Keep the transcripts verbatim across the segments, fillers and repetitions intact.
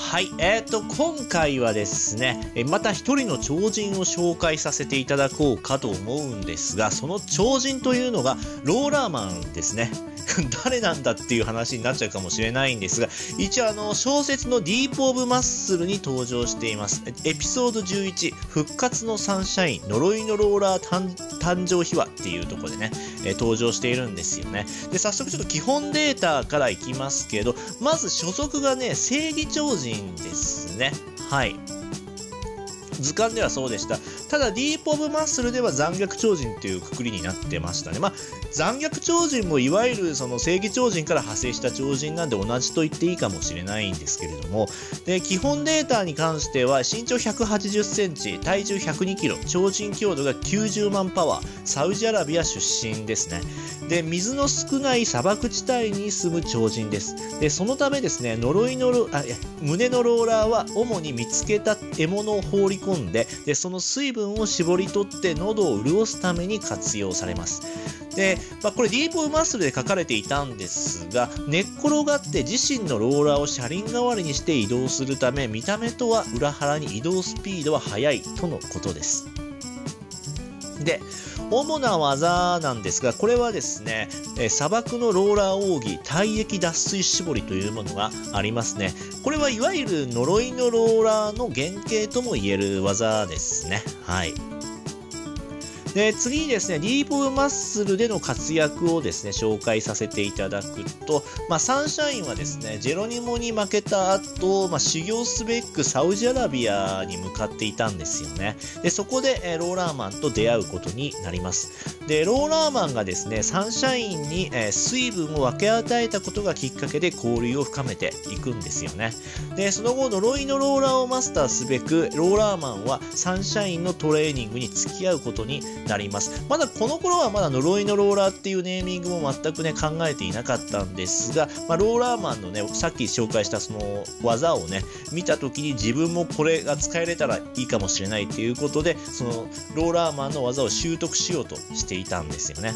はい、えーと、今回はですね、また一人の超人を紹介させていただこうかと思うんですが、その超人というのがローラーマンですね。誰なんだっていう話になっちゃうかもしれないんですが、一応あの小説のディープオブマッスルに登場しています。エピソードじゅういち、復活のサンシャイン、呪いのローラー誕, 誕生秘話っていうところでね、えー、登場しているんですよね。で、早速ちょっと基本データからいきますけど、まず所属がね、正義超人ですね。はい。図鑑ではそうでした。ただディープオブマッスルでは残虐超人っていうくくりになってましたね。まあ残虐超人もいわゆるその正義超人から派生した超人なんで同じと言っていいかもしれないんですけれども、で基本データに関しては身長ひゃくはちじゅっセンチ、体重ひゃくにキロ、超人強度がきゅうじゅうまんパワー、サウジアラビア出身ですね。で水の少ない砂漠地帯に住む超人です。でそのためですね、呪いのロあいや胸のローラーは主に見つけた獲物を放り込んで、でその水分を絞り取って喉を潤すために活用されます。で、まあ、これディープオブマッスルで書かれていたんですが、寝っ転がって自身のローラーを車輪代わりにして移動するため、見た目とは裏腹に移動スピードは速いとのことです。で主な技なんですが、これはですね、え砂漠のローラー奥義体液脱水絞りというものがありますね。これはいわゆる呪いのローラーの原型とも言える技ですね。はい。で次にですね、ディープオブマッスルでの活躍をですね紹介させていただくと、まあ、サンシャインはですねジェロニモに負けた後、まあ、修行すべくサウジアラビアに向かっていたんですよね。でそこで、えー、ローラーマンと出会うことになります。でローラーマンがですねサンシャインに、えー、水分を分け与えたことがきっかけで交流を深めていくんですよね。でその後呪いのローラーをマスターすべくローラーマンはサンシャインのトレーニングに付き合うことになります。まだこの頃はまだ呪いのローラーっていうネーミングも全くね考えていなかったんですが、まあ、ローラーマンのねさっき紹介したその技をね見た時に自分もこれが使えれたらいいかもしれないっていうことで、そのローラーマンの技を習得しようとしていたんですよね。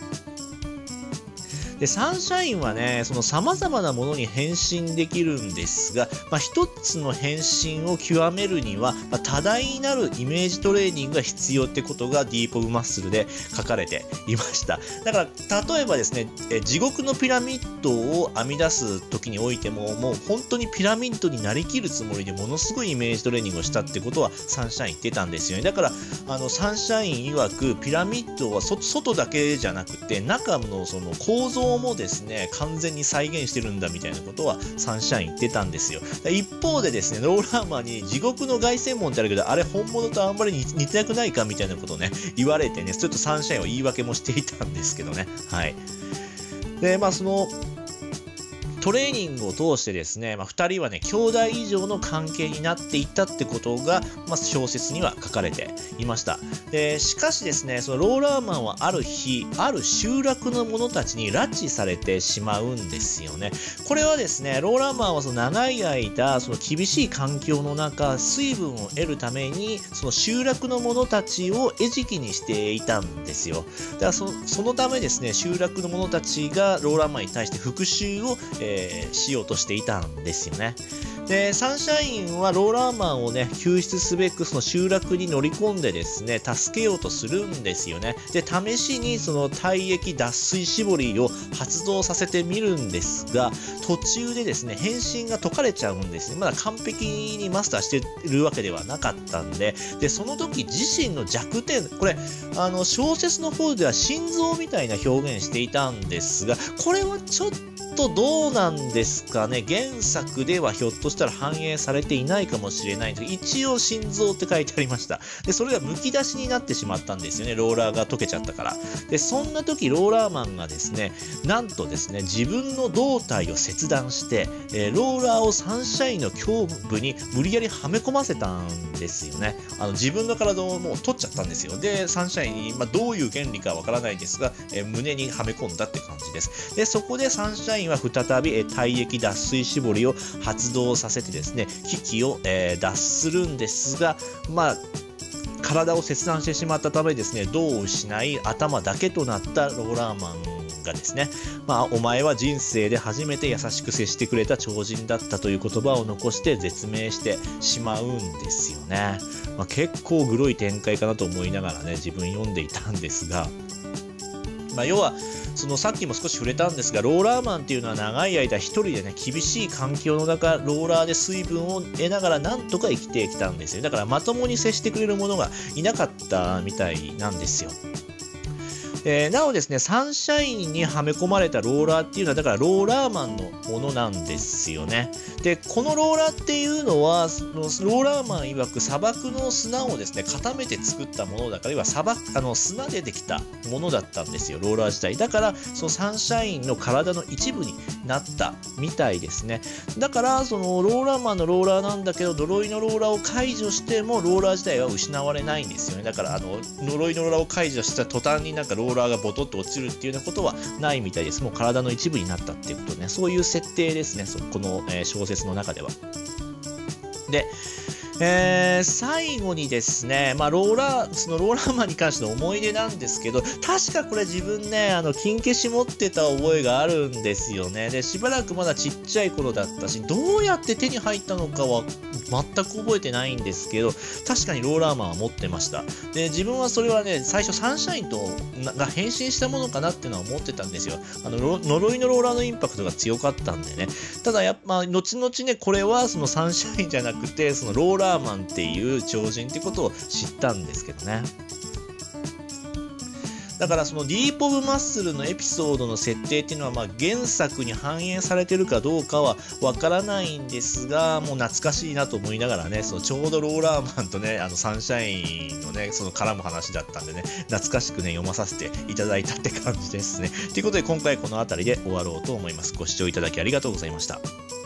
でサンシャインはねその様々なものに変身できるんですが、まあ、一つの変身を極めるには、まあ、多大なるイメージトレーニングが必要ってことがディープオブマッスルで書かれていました。だから例えばですね、え地獄のピラミッドを編み出す時においても、もう本当にピラミッドになりきるつもりでものすごいイメージトレーニングをしたってことはサンシャイン言ってたんですよね。だからあのサンシャイン曰くピラミッドはそ外だけじゃなくて中のその構造もですね完全に再現してるんだみたいなことはサンシャイン言ってたんですよ。一方でですねローラーマンに地獄の凱旋門ってあるけどあれ本物とあんまり似てなくないかみたいなことをね言われてね、ちょっとサンシャインは言い訳もしていたんですけどね。はい。でまあそのトレーニングを通してですね、まあ、ふたりはね兄弟以上の関係になっていったってことが、まあ、小説には書かれていました。でしかしですねそのローラーマンはある日ある集落の者たちに拉致されてしまうんですよね。これはですねローラーマンはその長い間その厳しい環境の中水分を得るためにその集落の者たちを餌食にしていたんですよ。だから そ, そのためですね集落の者たちがローラーマンに対して復讐を、えーしようとしていたんですよね。でサンシャインはローラーマンをね救出すべくその集落に乗り込んでですね助けようとするんですよね。で試しにその体液脱水絞りを発動させてみるんですが、途中でですね変身が解かれちゃうんですね。まだ完璧にマスターしてるわけではなかったんで、でその時自身の弱点、これあの小説の方では心臓みたいな表現していたんですが、これはちょっとどうなんですかね。原作ではひょっとしたら反映されていないかもしれないんですけど、一応心臓って書いてありました。でそれがむき出しになってしまったんですよね、ローラーが溶けちゃったから。でそんな時ローラーマンがですねなんとですね自分の胴体を切断して、えー、ローラーをサンシャインの胸部に無理やりはめ込ませたんですよね。あの自分の体をもう取っちゃったんですよ。でサンシャインに、まあ、どういう原理かわからないですが、えー、胸にはめ込んだって感じです。でそこでサンシャインは再び、えー、体液脱水絞りを発動させてですね危機を、えー、脱するんですが、まあ体を切断してしまったためですね胴を失い頭だけとなったローラーマンがですね、まあ、お前は人生で初めて優しく接してくれた超人だったという言葉を残して絶命してしまうんですよね。まあ、結構グロい展開かなと思いながらね、自分読んでいたんですが、まあ、要はそのさっきも少し触れたんですが、ローラーマンっていうのは長い間一人でね、厳しい環境の中、ローラーで水分を得ながらなんとか生きてきたんですよ。だからまともに接してくれる者がいなかったみたいなんですよ。えー、なおですね、サンシャインにはめ込まれたローラーっていうのは、だからローラーマンのものなんですよね。で、このローラーっていうのは、そのローラーマン曰く砂漠の砂をですね、固めて作ったものだから、要は砂漠、あの砂でできたものだったんですよ、ローラー自体。だから、そのサンシャインの体の一部になったみたいですね。だから、そのローラーマンのローラーなんだけど、呪いのローラーを解除しても、ローラー自体は失われないんですよね。だから、あの呪いのローラーを解除した途端になんかローラーローラーがボトッと落ちるっていうようなことはないみたいです。もう体の一部になったっていうことね。そういう設定ですね。この、えー、小説の中では。で、えー、最後にですね、まあ、ローラー、そのローラーマンに関しての思い出なんですけど、確かこれ自分ね、あの、金消し持ってた覚えがあるんですよね。で、しばらくまだちっちゃい頃だったし、どうやって手に入ったのかは全く覚えてないんですけど、確かにローラーマンは持ってました。で、自分はそれはね、最初サンシャインとが変身したものかなっていうのは思ってたんですよ。あの、呪いのローラーのインパクトが強かったんでね。ただやっぱ、後々ね、これはそのサンシャインじゃなくて、そのローラーラーマンっていう超人ってことを知ったんですけどね。だからそのディープオブマッスルのエピソードの設定っていうのはまあ原作に反映されてるかどうかはわからないんですが、もう懐かしいなと思いながらね、そのちょうどローラーマンとね、あのサンシャインのね、その絡む話だったんでね、懐かしくね、読まさせていただいたって感じですね。ということで今回この辺りで終わろうと思います。ご視聴いただきありがとうございました。